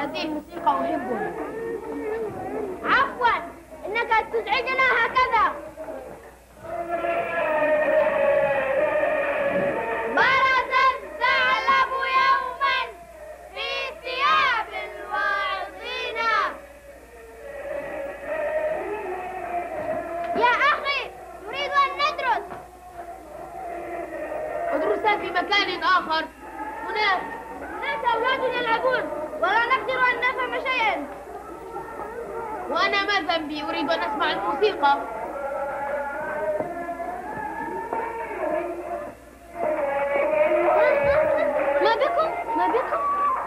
هذه الموسيقى أحبها. عفوا، إنك تزعجنا هكذا. برز الثعلب يوما في ثياب الواعظين. يا أخي، نريد أن ندرس. ادرسا في مكان آخر. هناك أولاد يلعبون ولا نقدر أن نفهم شيئا. وأنا ما ذنبي؟ أريد أن أسمع الموسيقى. ما بكم؟ ما بكم؟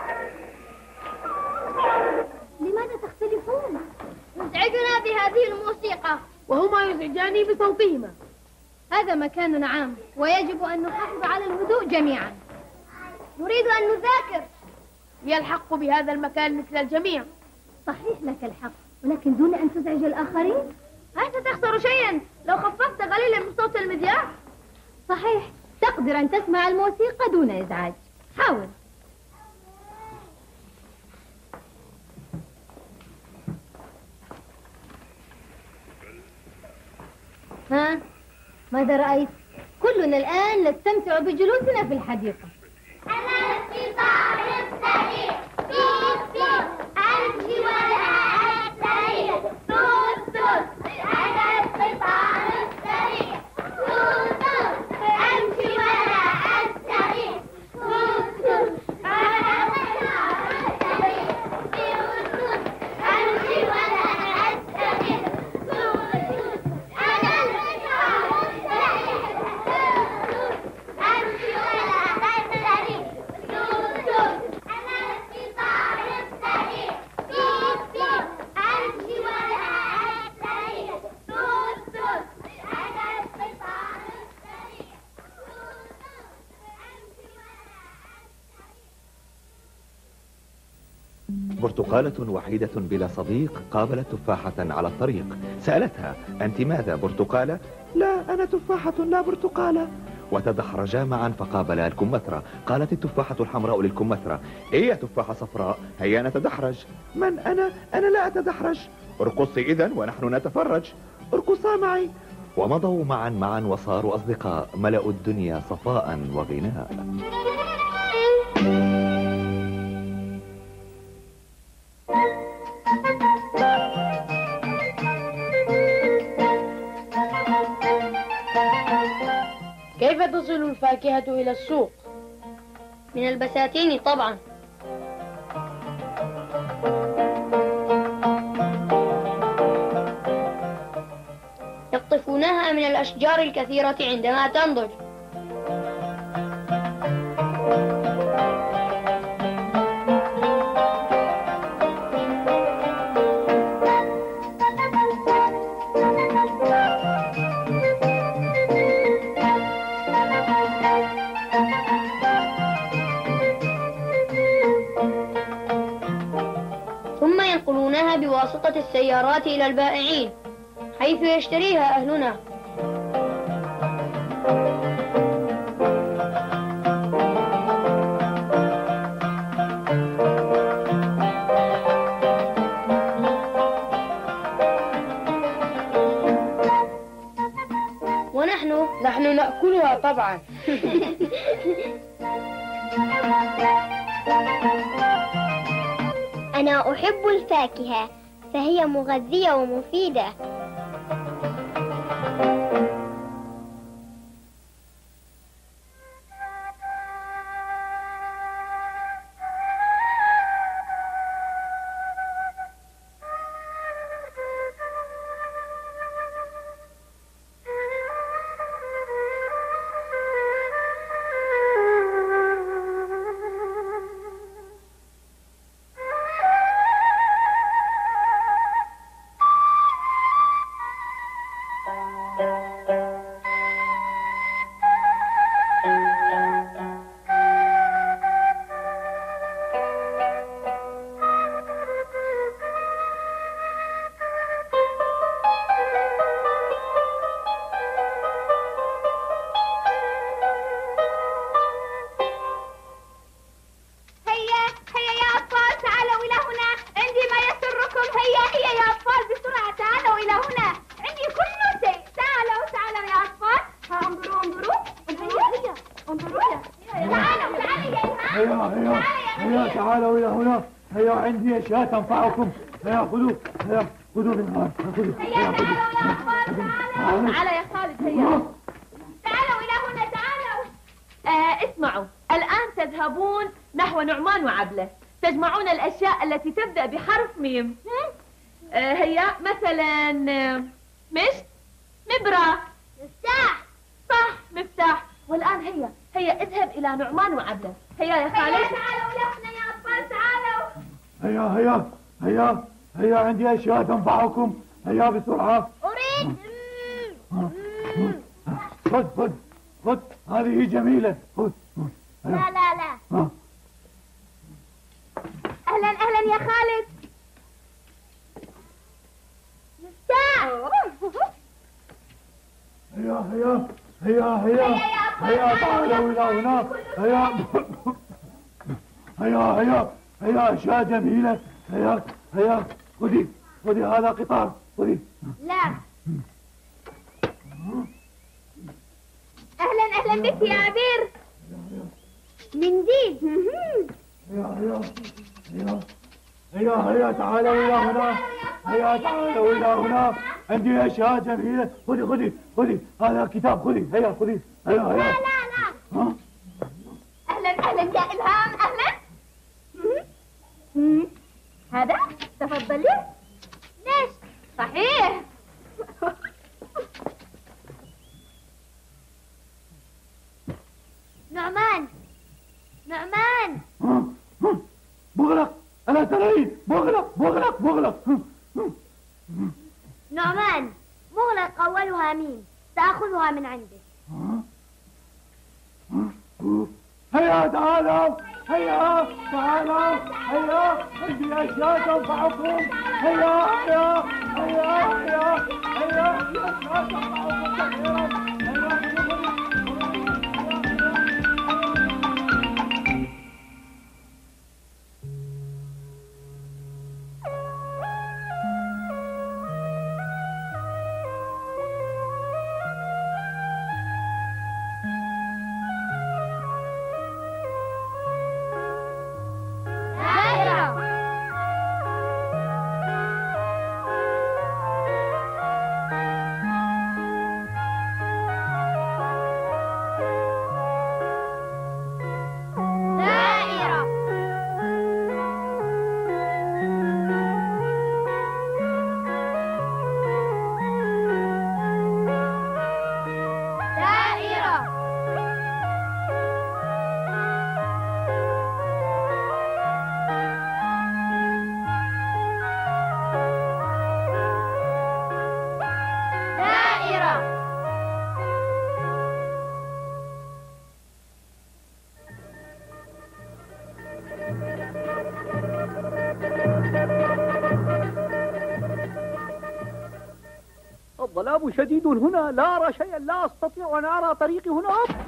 لماذا تختلفون؟ يزعجنا بهذه الموسيقى وهما يزعجاني بصوتهما. هذا مكاننا عام ويجب أن نحافظ على الهدوء جميعا. نريد أن نذاكر. لي الحق بهذا المكان مثل الجميع. صحيح لك الحق، ولكن دون أن تزعج الآخرين. هل ستخسر شيئا لو خففت قليلا من صوت المذياع؟ صحيح، تقدر أن تسمع الموسيقى دون إزعاج. حاول. ها؟ ماذا رأيت؟ كلنا الآن نستمتع بجلوسنا في الحديقة. أنا القطار السريع، توت توت، أمشي ولا أستريح. توت توت، أنا القطار السريع. توت توت، أمشي ولا أستريح. توت توت، أنا القطار السريع. توت توت، أمشي ولا أستريح. توت توت، أنا القطار السريع. أمشي ولا أستريح. توت توت، أنا القطار السريع. توت توت، أمشي ولا أستريح. توت توت، أنا القطار السريع. برتقالة وحيدة بلا صديق قابلت تفاحة على الطريق. سألتها: أنت ماذا، برتقالة؟ لا، أنا تفاحة لا برتقالة. وتدحرجا معا فقابلا الكمثرى. قالت التفاحة الحمراء للكمثرى: إيه يا تفاحة صفراء، هيا نتدحرج. من أنا لا أتدحرج. ارقصي إذن ونحن نتفرج. ارقصا معي. ومضوا معا وصاروا أصدقاء، ملأوا الدنيا صفاء وغناء. كيف تصل الفاكهة إلى السوق؟ من البساتين طبعا. يقطفونها من الأشجار الكثيرة عندما تنضج. ثم ينقلونها بواسطة السيارات إلى البائعين حيث يشتريها أهلنا. ونحن نأكلها طبعا. أنا أحب الفاكهة، فهي مغذية ومفيدة. تعالوا إلى هنا. هيا عندي أشياء تنفعكم. هيا خذوا، هيا خذوا من هنا، خذوا. هيا تعالوا يا أخوان، تعالوا. تعال يا خالد هيا. تعالوا إلى هنا، تعالوا. اسمعوا، الآن تذهبون نحو نعمان وعبلة، تجمعون الأشياء التي تبدأ بحرف ميم. هيا مثلا مشت، مبرة، مفتاح. صح، مفتاح. والآن هيا اذهب إلى نعمان وعبلة. هيا يا خالد. هيا تعالوا إلى هنا يا أطفال، تعالوا. هيا عندي أشياء تنفعكم. هيا بسرعة. أريد. خذ، هذه جميلة. خذ. لا. أهلا يا خالد. مفتاح. هيا تعالوا إلى هنا. هيا أشياء جميلة. هيا خذي هذا قطار، خذي. لا. أهلا بك يا عبير. منديل. هيا تعالوا إلى هنا. عندي أشياء جميلة. خذي هذا كتاب، خذي. هيا. لا. ها؟ أهلا يا إلهام، أهلا. هذا تفضلي. ليش؟ صحيح. نعمان. بغلق، ألا ترين؟ بغلق. نعمان، مغلق أولها ميم، سأخذها من عندك. هيا تعالوا. عندي أشياء تنفعكم. هيا أشياء تنفعكم كثيرا. الظلام شديد هنا، لا أرى شيئا، لا أستطيع أن أرى طريقي هنا.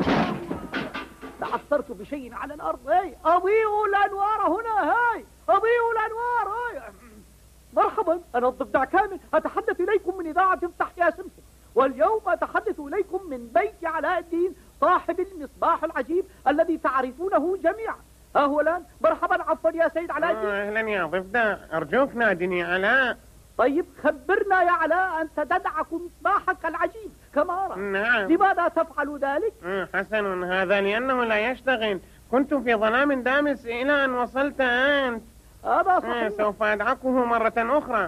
تعثرت بشيء على الأرض. أضيء الأنوار هنا. أضيء الأنوار. مرحبا، أنا الضفدع كامل، أتحدث إليكم من إذاعة افتح يا سمسم، واليوم أتحدث إليكم من بيت علاء الدين صاحب المصباح العجيب الذي تعرفونه جميعا. ها هو الآن. مرحبا، عفوا يا سيد علاء الدين. أهلا يا ضفدع، أرجوك نادني علاء. طيب خبرنا يا علاء، أنت تدعك مصباحك العجيب كما أرى. نعم. لماذا تفعل ذلك؟ حسن، هذا لأنه لا يشتغل. كنت في ظلام دامس إلى أن وصلت أنت. هذا صحيح. سوف أدعكه مرة أخرى.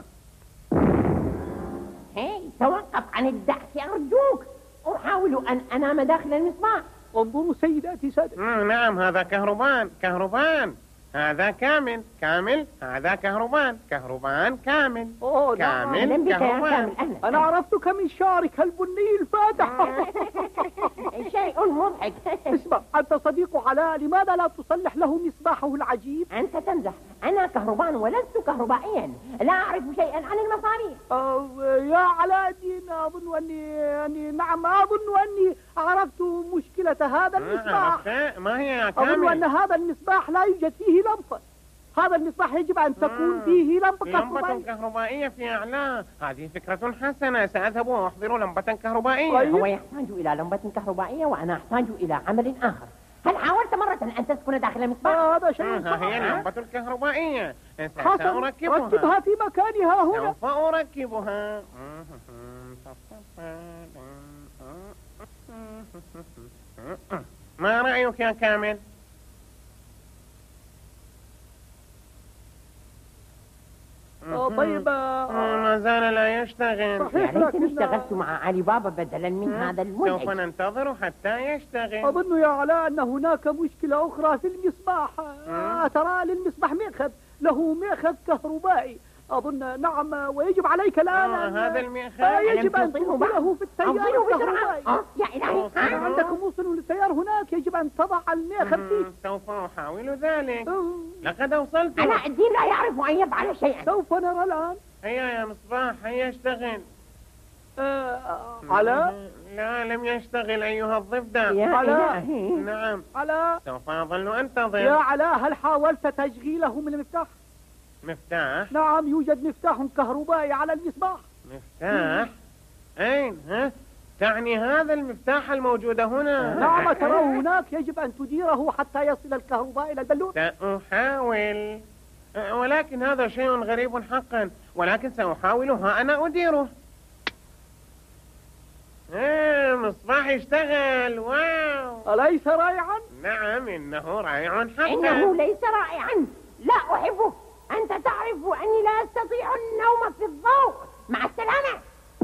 توقف عن الدعك أرجوك. أحاول أن أنام داخل المصباح. انظروا سيداتي سادتي. نعم، هذا كهربان. هذا كامل، هذا كهربان، كامل. كامل، كهربان. أنا عرفتك من شعرك البني الفاتح. شيء مضحك. اسمع، أنت صديق علاء، لماذا لا تصلح له مصباحه العجيب؟ أنت تمزح، أنا كهربان ولست كهربائيا، لا أعرف شيئا عن المصابيح. يا علاء الدين، أظن أني عرفت مشكلة هذا المصباح. ما هي يا كامل؟ أظن أن هذا المصباح لا يوجد فيه لمبة. هذا المصباح يجب أن تكون فيه لمبة كهربائية في أعلاه. هذه فكرة حسنة، سأذهب وأحضر لمبة كهربائية. هو يحتاج إلى لمبة كهربائية وأنا أحتاج إلى عمل آخر. هل حاولت مرة أن تسكن داخل المصباح. هذا شيء هي اللمبة الكهربائية. حسن، ركبها في مكانها هنا. سوف أركبها. ما رأيك يا كامل؟ طيب ما زال لا يشتغل. يا ليتني اشتغلت مع علي بابا بدلا من هذا المزعج. سوف ننتظر حتى يشتغل. أظن يا علاء أن هناك مشكلة أخرى في المصباح. ترى للمصباح مئخذ، له مئخذ كهربائي أظن. نعم، ويجب عليك الآن هذا المئخذ يجب أن توصله في التيار الكهربائي. يا إلهي، عندك موصل للتيار هناك، يجب أن تضع المئخذ فيه. سوف أحاول ذلك. لقد أوصلت. علاء الدين لا يعرف أن يفعل شيئا. سوف نرى الآن. هيا يا مصباح، هيا اشتغل. علاء؟ لا، لم يشتغل أيها الضفدع. علاء؟ نعم. علاء؟ سوف أظل أنتظر. يا علاء، هل حاولت تشغيله من المفتاح؟ مفتاح؟ نعم، يوجد مفتاح كهربائي على المصباح. مفتاح؟ أين؟ ها؟ تعني هذا المفتاح الموجود هنا؟ نعم، تراه هناك، يجب أن تديره حتى يصل الكهرباء إلى البلون. سأحاول، ولكن هذا شيء غريب حقا، ولكن سأحاول. ها أنا أديره. مصباح اشتغل. واو، أليس رائعا؟ نعم، إنه رائع حقا. إنه ليس رائعا، لا أحبه. أنت تعرف أني لا أستطيع النوم في الضوء. مع السلامة.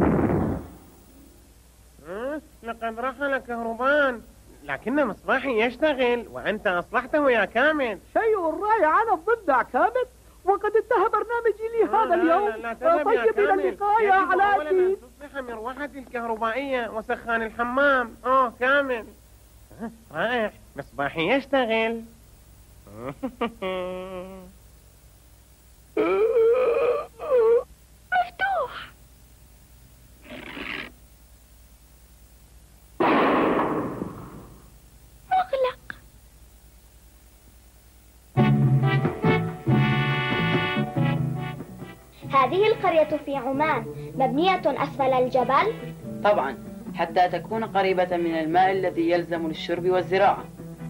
لقد رحل كهربان، لكن مصباحي يشتغل وأنت أصلحته يا كامل. شيء رائع. أنا الضفدع كامل، وقد انتهى برنامجي لهذا اليوم. طيب، إلى اللقاء يا علاء الدين. تصلح مروحتي الكهربائية وسخان الحمام. كامل، رائع. مصباحي يشتغل. مفتوح. مغلق. هذه القرية في عمان مبنية أسفل الجبل؟ طبعا، حتى تكون قريبة من الماء الذي يلزم للشرب والزراعة.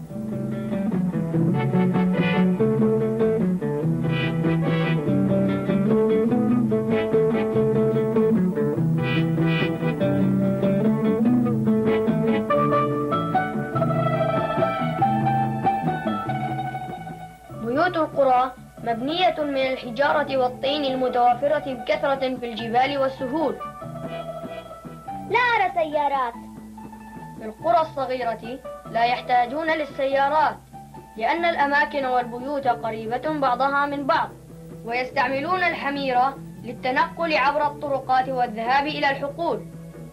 بيوت القرى مبنية من الحجارة والطين المتوافرة بكثرة في الجبال والسهول. لا أرى سيارات. في القرى الصغيرة لا يحتاجون للسيارات، لأن الأماكن والبيوت قريبة بعضها من بعض، ويستعملون الحميرة للتنقل عبر الطرقات والذهاب إلى الحقول.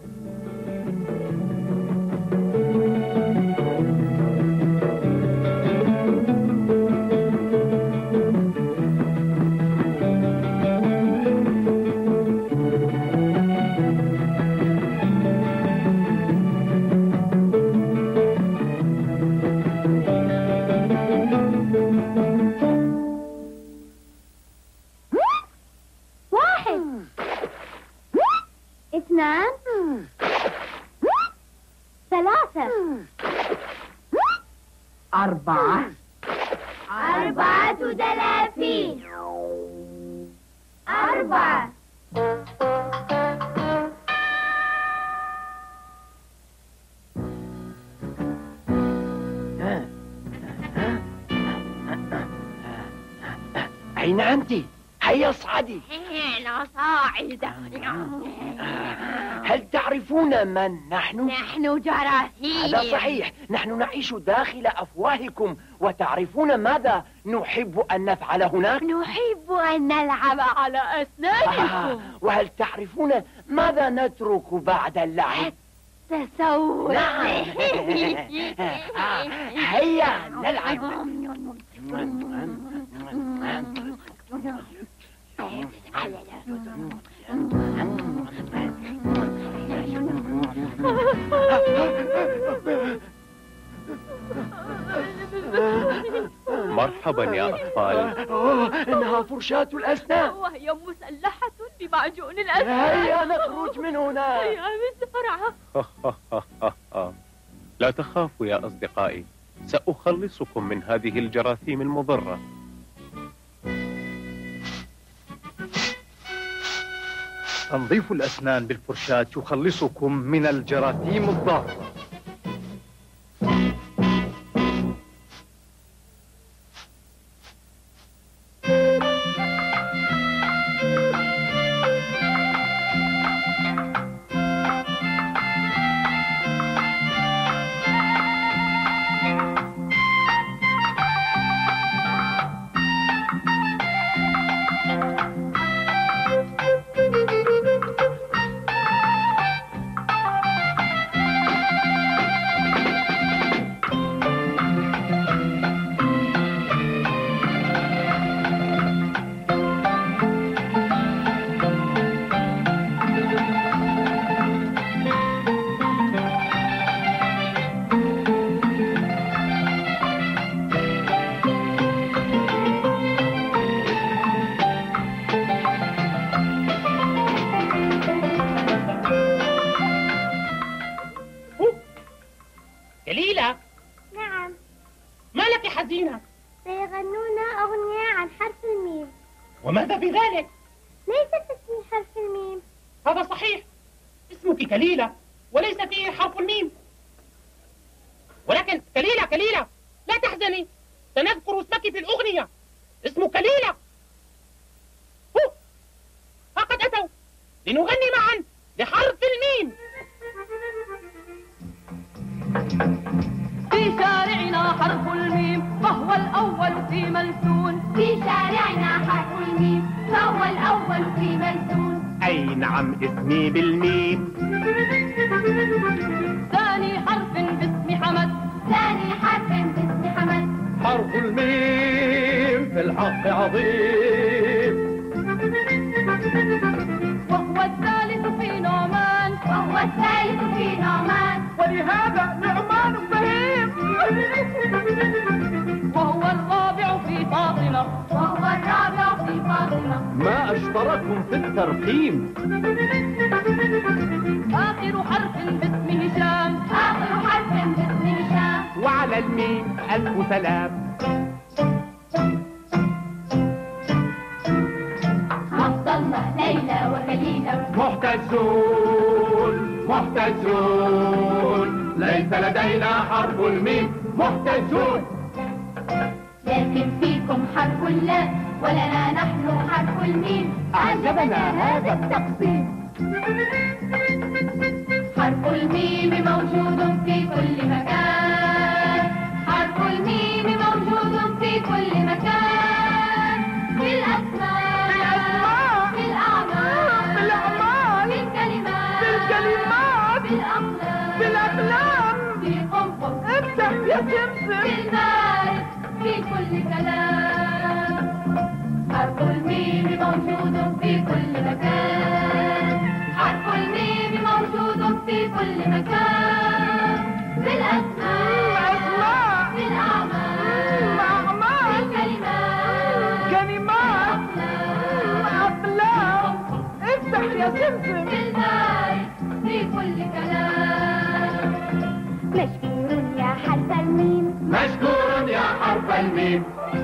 أربعة. 4000. 4. أين أنت؟ هيا اصعدي. أنا صاعدة. هل تعرفون من نحن؟ نحن جراثيم. هذا صحيح، نحن نعيش داخل أفواهكم. وتعرفون ماذا نحب أن نفعل هناك؟ نحب أن نلعب على أسنانكم. وهل تعرفون ماذا نترك بعد اللعب؟ تصور. نعم. هيا نلعب. مرحبا يا أطفال. إنها فرشاة الأسنان، وهي مسلحة بمعجون الأسنان. هيا نخرج من هنا. هيا بسرعة. لا تخافوا يا أصدقائي، سأخلصكم من هذه الجراثيم المضرة. تنظيف الأسنان بالفرشاة يخلصكم من الجراثيم الضارة. جليلة. نعم. ما لك حزينة؟ سيغنون أغنية عن حرف الميم. وماذا بذلك؟ ليس اسمي حرف الميم. هذا صحيح، اسمك كليلة وليس فيه حرف الميم. ولكن كليلة لا تحزني، سنذكر اسمك في الأغنية. اسمه كليلة. ها قد أتوا لنغني معا لحرف الميم. في شارعنا حرف الميم فهو الأول في ملسون. في شارعنا حرف الميم فهو الأول في ملسون. أي نعم اسمي بالميم. ثاني حرف باسم حمد. ثاني حرف باسم حمد. حرف الميم في الحق عظيم. وهو الثالث في نعمان. وهو الثالث في نعمان. ولهذا نعمان فهيم. وهو الرابع في فاطمة. وهو الرابع في فاطمة. ما أشتركم في الترقيم. آخر حرف باسم هشام. آخر حرف باسم هشام. وعلى الميم ألف سلام. عبد الله ليلى وكليلة محتجون ليس لدينا حرف الميم. محتجون. لكن فيكم حرف اللام ولنا نحن حرف الميم. أعجبنا هذا التقسيم. حرف الميم موجود في كل مكان. حرف الميم موجود في كل مكان. في الأسماء، في الأعمال، في الكلمات، في الأقلام، في قنفذ، افتح يا سمسم، في المعارف، في كل كلام. حرف الميم موجود في كل مكان. حرف الميم موجود في كل مكان. في الأسماء، في الأعمال، في الكلمات، أقلام. افتح يا سمسم. في المعارف، في كل كلام. مشكور يا حرف الميم. مشكور يا حرف الميم.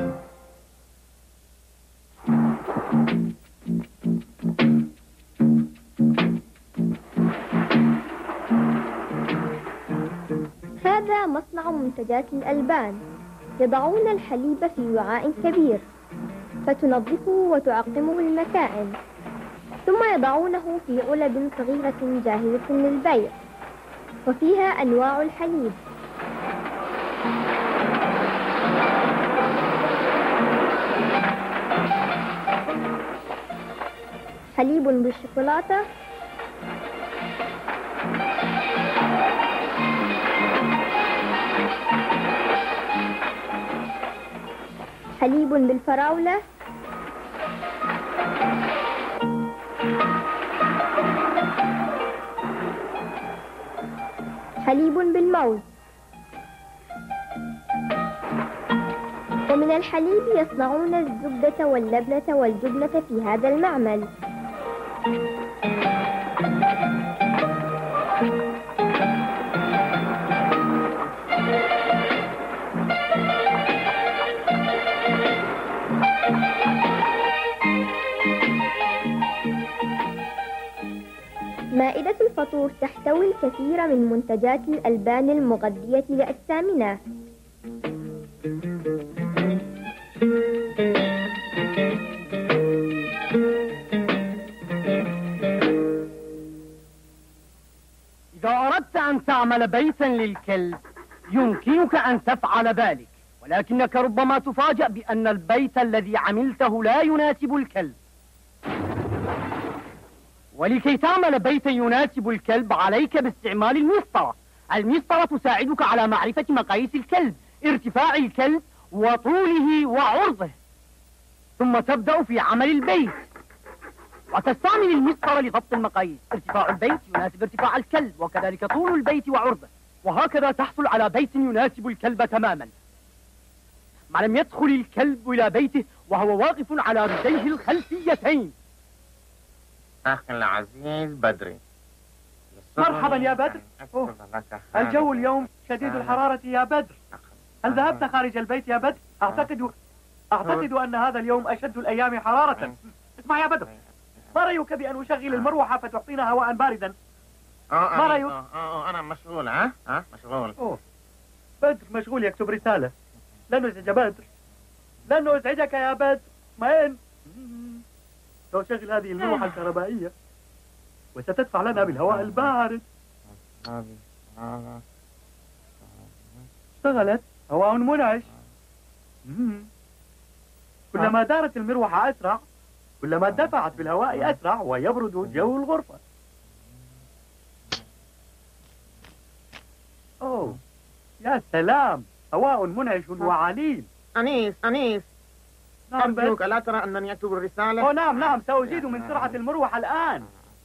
هذا مصنع منتجات الألبان. يضعون الحليب في وعاء كبير فتنظفه وتعقمه المكائن، ثم يضعونه في علب صغيرة جاهزة للبيع، وفيها أنواع الحليب. حليب بالشوكولاتة، حليب بالفراولة، حليب بالموز. ومن الحليب يصنعون الزبدة واللبنة والجبنة في هذا المعمل. مائدة الفطور تحتوي الكثير من منتجات الألبان المغذية لأجسامنا. إذا أردت أن تعمل بيتا للكلب يمكنك أن تفعل ذلك، ولكنك ربما تفاجأ بأن البيت الذي عملته لا يناسب الكلب. ولكي تعمل بيتا يناسب الكلب عليك باستعمال المسطرة. المسطرة تساعدك على معرفة مقاييس الكلب، ارتفاع الكلب وطوله وعرضه، ثم تبدأ في عمل البيت وتستعمل المسطرة لضبط المقاييس. ارتفاع البيت يناسب ارتفاع الكلب، وكذلك طول البيت وعرضه، وهكذا تحصل على بيت يناسب الكلب تماما. ما لم يدخل الكلب إلى بيته وهو واقف على رجليه الخلفيتين. أخي العزيز بدري، مرحبا يا بدر. الجو اليوم شديد الحرارة يا بدر. هل ذهبت خارج البيت يا بدر؟ أعتقد أن هذا اليوم أشد الأيام حرارة. اسمع يا بدر، ما رأيك بأن أشغل المروحة فتعطينا هواء باردا؟ ما رأيك؟ أنا مشغول. مشغول. بدر مشغول يكتب رسالة. لن نزعج بدر، لن نزعجك يا بدر. وين؟ سأشغل هذه المروحة الكهربائية وستدفع لنا بالهواء البارد. اشتغلت. هواء منعش. كلما دارت المروحة أسرع كلما دفعت بالهواء أسرع ويبرد جو الغرفة. أوه يا سلام، هواء منعش وعليل. أنيس نعم أرجوك ألا ترى أنني أكتب الرسالة؟ أوه نعم، سأزيد من سرعة المروحة الآن.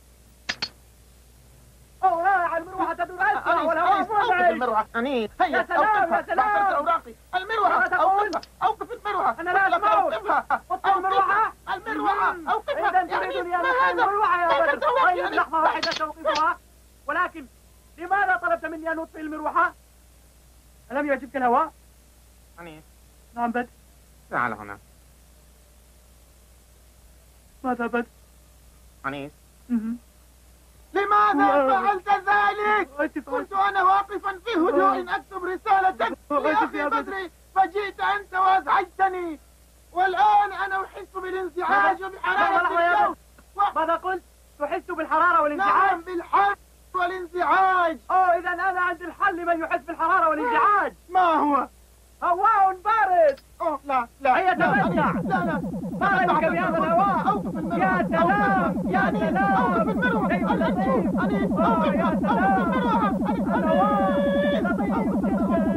أوه رائع، المروحة تدور أسرع والهواء منعش. أنيس يا سلام يا سلام. أوراقي. المروحة أوقف المروحة. أنا لا أسمعك. أوقفها. المروحة أوقفها. إذا تريدني أن أفعل المروحة يا بدر. طيب لحظة واحدة سأوقفها، ولكن لماذا طلبت مني أن أطفئ المروحة؟ ألم يعجبك الهواء؟ أنيس. نعم بدر. تعال هنا. ماذا بدر؟ أنيس. لماذا فعلت ذلك؟ كنت أنا واقفا في هدوء أكتب رسالة لأخي بدري، فجئت أنت وأزعجتني، والآن أنا أحس بالانزعاج وبحرارة الجو. ماذا قلت؟ تحس بالحرارة والانزعاج؟ نعم، بالحر والانزعاج. إذا أنا عندي الحل لمن يحس بالحرارة والانزعاج. ما هو؟ هواء بارد. لا هيا تمتع. لا ما رأيك بهذا الهواء؟ يا سلام يا سلام. شيء لطيف. يا سلام، الهواء لطيف جدا.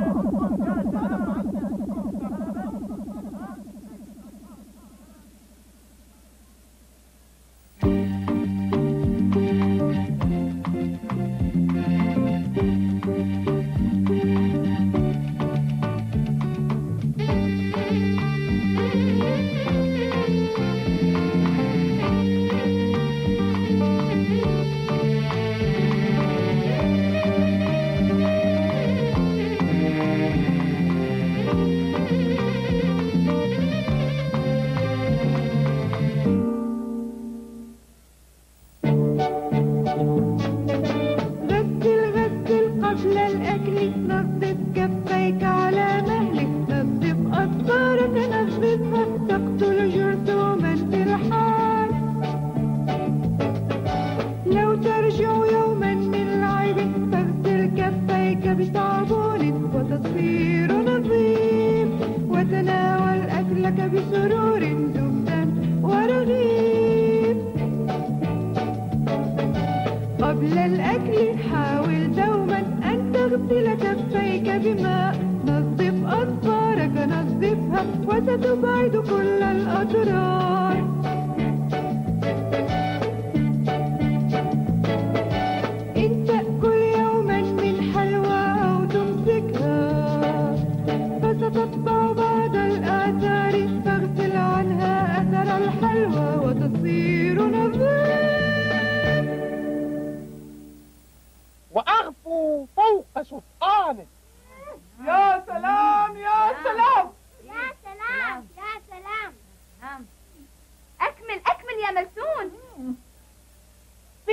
وأغفو فوق سلطانه. يا سلام يا سلام يا سلام يا سلام. أكمل يا ملسون. في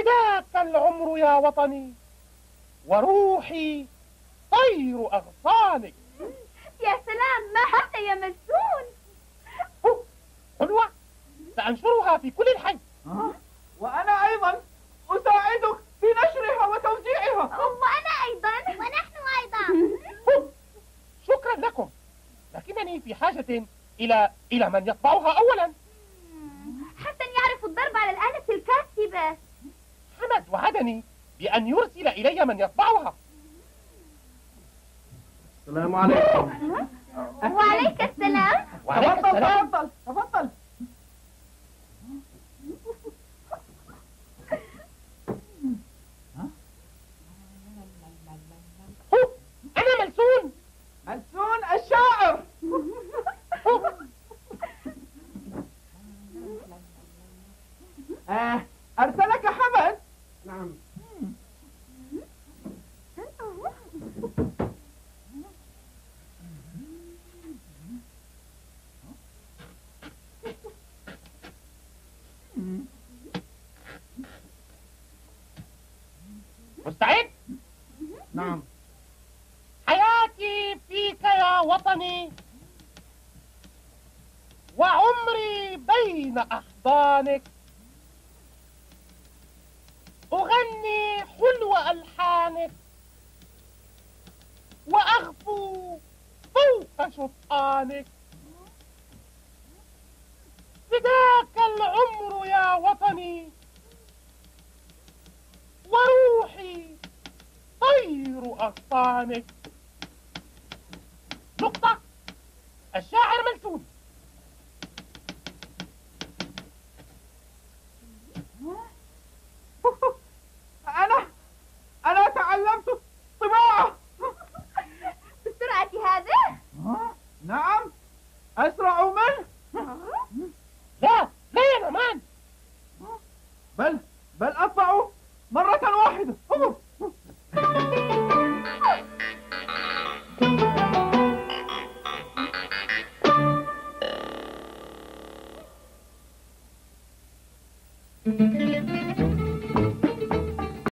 فداك العمر يا وطني وروحي طير أغصانك. يا سلام، ما هذا يا ملسون؟ حلوة، سأنشرها في كل الحي. وأنا أيضا أساعدك في نشرها وتوزيعها. وأنا أيضا. ونحن أيضا. شكرا لكم، لكنني في حاجة إلى من يطبعها أولا. حسن يعرف الضرب على الآلة الكاتبة. حمد وعدني بأن يرسل إلي من يطبعها. السلام عليكم. وعليك السلام. وعليك السلام. تفضل تفضل. أنا ملسون. ملسون الشاعر. أرسلك حمد. نعم. مستعد؟ نعم. حياتي فيك يا وطني وعمري بين أحضانك، أغني حلو ألحانك وأغفو فوق شطآنك. فداك العمر يا وطني وروحي طير أغصانك. نقطة. الشاعر ملسون.